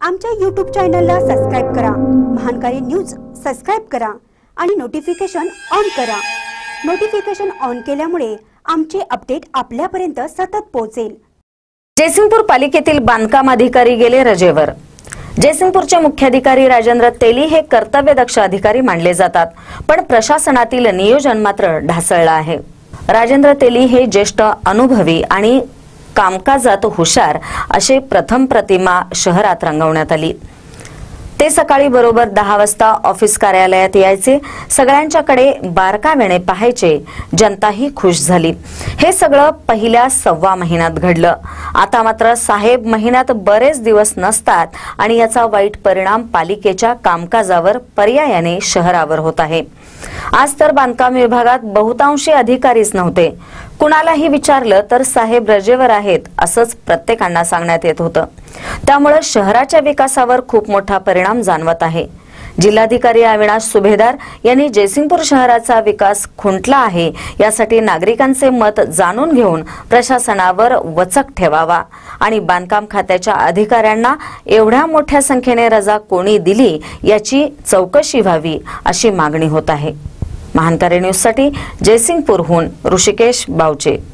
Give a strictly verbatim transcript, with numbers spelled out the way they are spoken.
आमच्या यूट्यूब चॅनलला सबस्क्राइब करा, महानकारी न्यूज सबस्क्राइब करा आणि नोटिफिकेशन ऑन करा। नोटिफिकेशन ऑन केल्यामुळे आमचे अपडेट आपल्यापर्यंत सतत पोहोचेल। जयसिंगपूर पालिकेतील बांधकाम अधिकारी गेले रजेवर। जयसिंगपूरचे मुख्याधिकारी राजेंद्र तेली हे कर्तव्यदक्ष अधिकारी मानले जातात, पण प्रशासनातील नियोजन मात्र ढासळलं आहे। राजेंद्र तेली हे ज्येष्ठ अनुभवी आणि कामकाजात हुशार असे प्रथम प्रतिमा शहरात रंगवण्यात आली। ते सकाळी बरोबर दहा वाजता ऑफिस कार्यालयात यायचे, सगळ्यांच्याकडे बारकावेने पाहायचे, जनताही खुश झाली। हे सगळं पहिल्या सव्वा महिन्यात घडलं। आता मात्र साहेब महिन्यात बरेच दिवस नसतात आणि याचा वाईट परिणाम पालिकेच्या कामकाजावर पर्यायाने शहरावर होत आहे। आज तर बांधकाम विभागात बहुतांशी अधिकारीच नव्हते। कुणालाही विचारलं तर साहेब रजेवर आहेत असंच प्रत्येकांना सांगण्यात येत होतं। त्यामुळे शहराच्या विकासावर खूप मोठा परिणाम जाणवत आहे। जिल्हाधिकारी अविनाश सुभेदार यांनी जयसिंगपूर शहराचा विकास खुंटला आहे यासाठी नागरिकांचे मत जाणून घेऊन प्रशासनावर वचक ठेवावा आणि बांधकाम खात्याच्या अधिकाऱ्यांना एवढ्या मोठ्या संख्येने रजा कोणी दिली याची चौकशी व्हावी अशी मागणी होत आहे। महानकारी न्यूज साठी जयसिंगपूरहून ऋषिकेश बावचे।